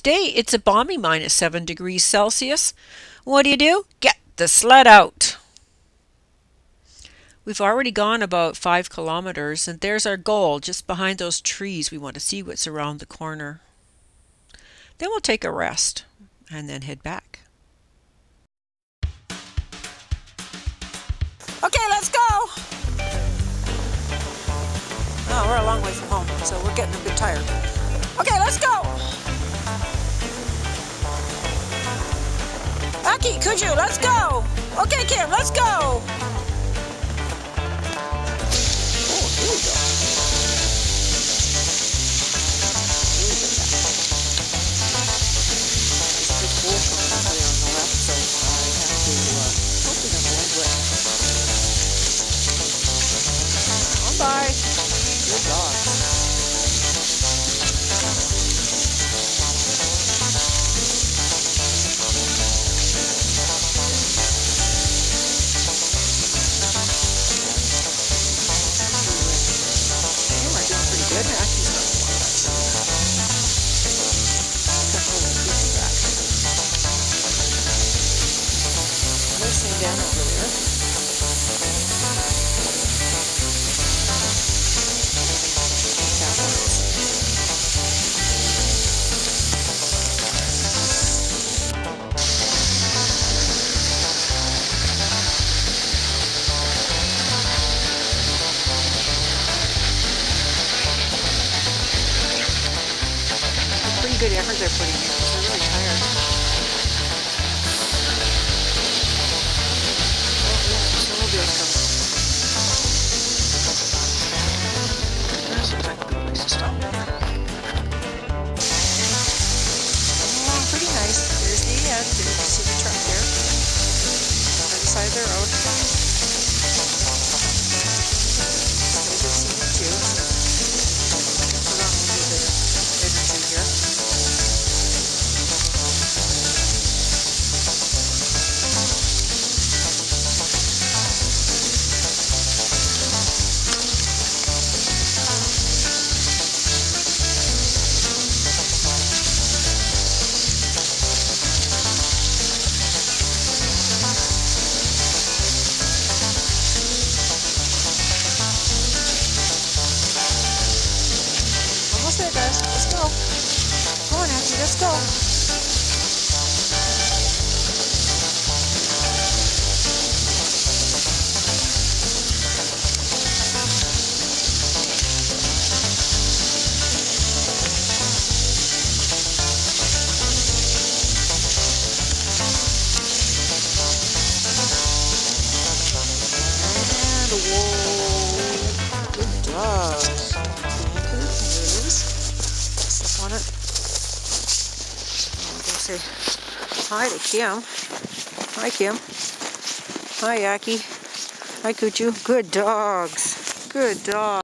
Today it's a balmy -7 degrees Celsius. What do? Get the sled out. We've already gone about 5 kilometers, and there's our goal just behind those trees. We want to see what's around the corner. Then we'll take a rest and then head back. Okay, let's go! Oh, we're a long way from home, so we're getting a bit tired. Okay, let's go! Aki, Kuju, let's go! Okay, Kim, let's go! Oh, here we go. There's a big hole coming here on the left, so I have to hopefully not go into it. On by. Good dogs. Good, Aki's not the one that's back. Another thing down over there. Good effort they're putting in because they're really tired. Oh, yeah, snowmobile's coming. That looks like a good place to stop. Oh, pretty nice. There's the end. You can see the truck there. On the side of the road. There's a scenic too. So put on a little bit of energy here. Almost there, guys. Let's go. Come on, Aki. Let's go. And whoa. Good job. On it. I'm going to say hi to Kim. Hi, Kim. Hi, Aki. Hi, Kuchu. Good dogs. Good dogs.